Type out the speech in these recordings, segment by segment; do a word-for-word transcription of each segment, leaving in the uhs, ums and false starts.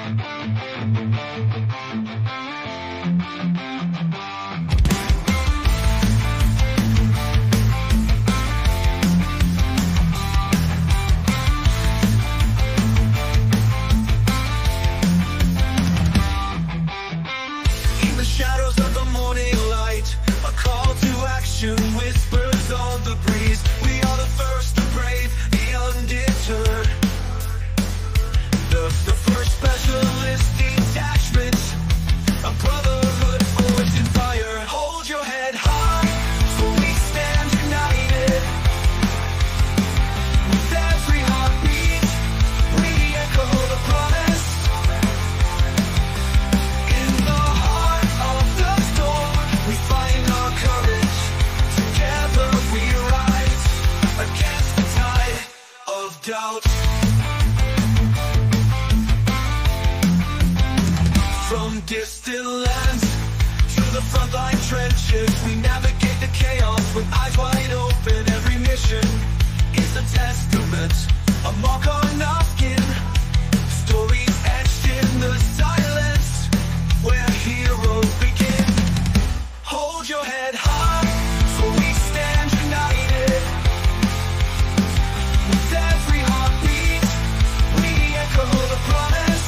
Whispers on the breeze. We are the first, the brave, the undeterred. The, the first specialist detachment, a brotherhood forged in fire. Hold your head high, for we stand united. With every heartbeat, we echo the promise. In the heart of the storm, we find our courage. Together we rise against the tide of doubt. From distant lands to the frontline trenches, we navigate the chaos with eyes wide open. Every mission is a testament, a mark on our skin. Stories etched in the silence, where heroes begin. Hold your head high, for we stand united. With every heartbeat, we echo the promise.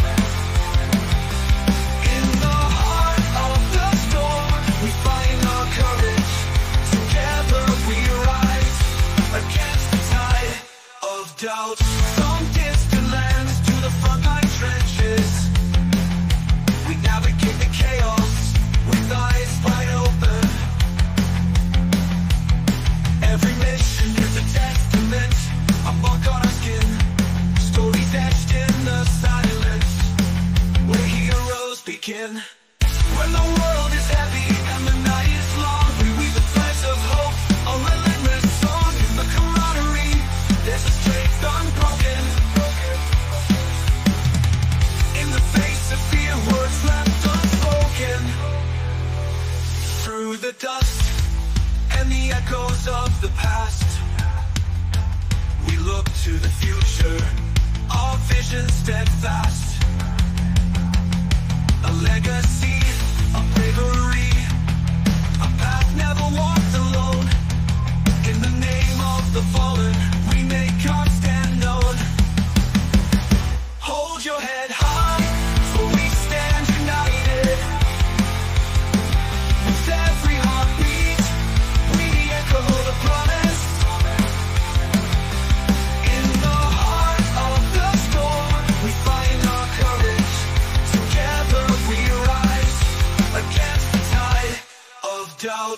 In the heart of the storm, we find our courage. Together we rise against the tide of doubt. From distant lands to the frontline trenches, we navigate the chaos with eyes wide open. Every mission is a testament, a mark on our skin. Stories etched in the silence, where heroes begin. When the world is heavy and the night is long, we weave the threads of hope, a relentless song. In the camaraderie, there's a strength unbroken. In the face of fear, words left unspoken. Through the dust and the echoes of the past, we look to the future, our vision steadfast. A legacy of bravery, a path never walked alone. In the name of the fallen, we make our stand known. Hold your head high, for we stand united. With every heartbeat, we echo the promise. In the heart of the storm, we find our courage. Together we rise against the tide of doubt.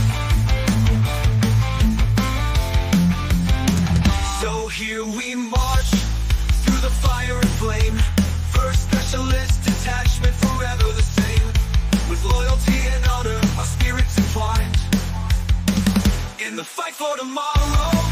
So here we march through the fire and flame. First specialist detachment, forever the same. With loyalty and honor, our spirits entwined. In the fight for tomorrow,